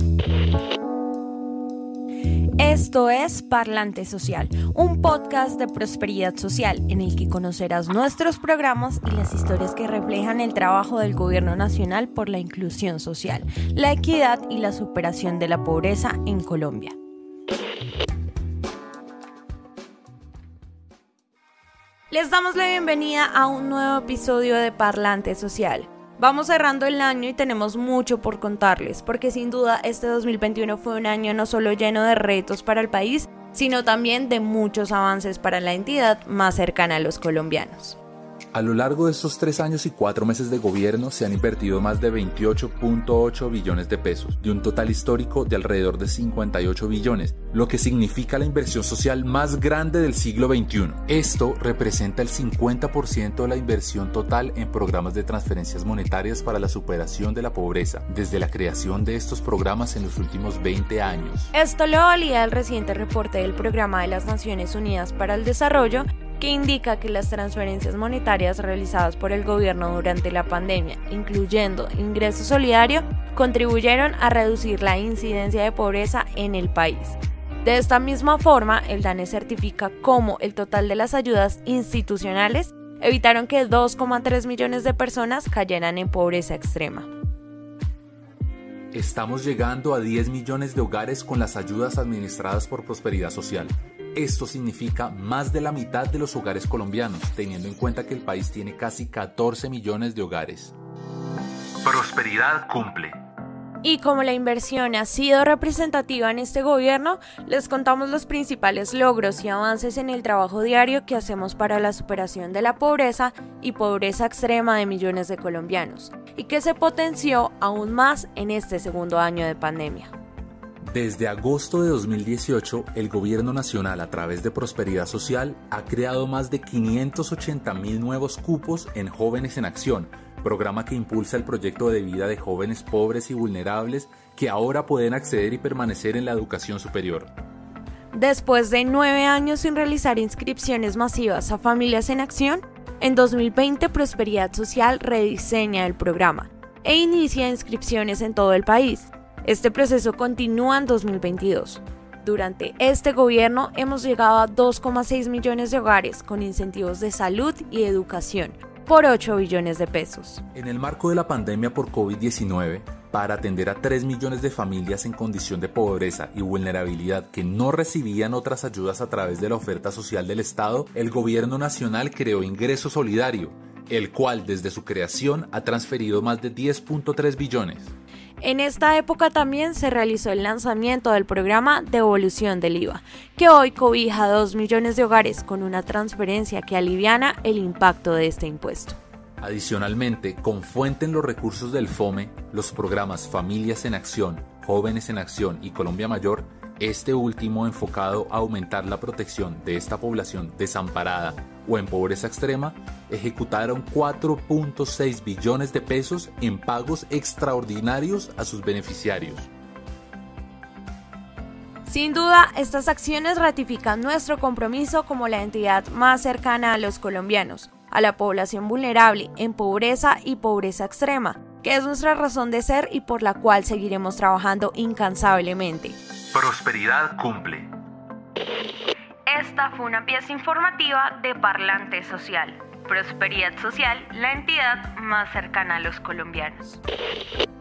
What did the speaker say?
Esto es Parlante Social, un podcast de prosperidad social en el que conocerás nuestros programas y las historias que reflejan el trabajo del Gobierno Nacional por la inclusión social, la equidad y la superación de la pobreza en Colombia. Les damos la bienvenida a un nuevo episodio de Parlante Social. Vamos cerrando el año y tenemos mucho por contarles, porque sin duda este 2021 fue un año no solo lleno de retos para el país, sino también de muchos avances para la entidad más cercana a los colombianos. A lo largo de estos 3 años y 4 meses de gobierno se han invertido más de 28.8 billones de pesos, de un total histórico de alrededor de 58 billones, lo que significa la inversión social más grande del siglo XXI. Esto representa el 50% de la inversión total en programas de transferencias monetarias para la superación de la pobreza, desde la creación de estos programas en los últimos 20 años. Esto lo valida el reciente reporte del Programa de las Naciones Unidas para el Desarrollo, que indica que las transferencias monetarias realizadas por el gobierno durante la pandemia, incluyendo ingreso solidario, contribuyeron a reducir la incidencia de pobreza en el país. De esta misma forma, el DANE certifica cómo el total de las ayudas institucionales evitaron que 2,3 millones de personas cayeran en pobreza extrema. Estamos llegando a 10 millones de hogares con las ayudas administradas por Prosperidad Social. Esto significa más de la mitad de los hogares colombianos, teniendo en cuenta que el país tiene casi 14 millones de hogares. Prosperidad cumple. Y como la inversión ha sido representativa en este gobierno, les contamos los principales logros y avances en el trabajo diario que hacemos para la superación de la pobreza y pobreza extrema de millones de colombianos, y que se potenció aún más en este segundo año de pandemia. Desde agosto de 2018, el Gobierno Nacional, a través de Prosperidad Social, ha creado más de 580.000 nuevos cupos en Jóvenes en Acción, programa que impulsa el proyecto de vida de jóvenes pobres y vulnerables que ahora pueden acceder y permanecer en la educación superior. Después de 9 años sin realizar inscripciones masivas a Familias en Acción, en 2020 Prosperidad Social rediseña el programa e inicia inscripciones en todo el país. Este proceso continúa en 2022. Durante este gobierno hemos llegado a 2,6 millones de hogares con incentivos de salud y educación por 8 billones de pesos. En el marco de la pandemia por COVID-19, para atender a 3 millones de familias en condición de pobreza y vulnerabilidad que no recibían otras ayudas a través de la oferta social del Estado, el Gobierno Nacional creó Ingreso Solidario, el cual desde su creación ha transferido más de 10.3 billones. En esta época también se realizó el lanzamiento del programa Devolución del IVA, que hoy cobija a 2 millones de hogares con una transferencia que aliviana el impacto de este impuesto. Adicionalmente, con fuente en los recursos del FOME, los programas Familias en Acción, Jóvenes en Acción y Colombia Mayor, este último enfocado a aumentar la protección de esta población desamparada o en pobreza extrema, ejecutaron 4.6 billones de pesos en pagos extraordinarios a sus beneficiarios. Sin duda, estas acciones ratifican nuestro compromiso como la entidad más cercana a los colombianos, a la población vulnerable en pobreza y pobreza extrema, que es nuestra razón de ser y por la cual seguiremos trabajando incansablemente. Prosperidad cumple. Esta fue una pieza informativa de Parlante Social. Prosperidad Social, la entidad más cercana a los colombianos.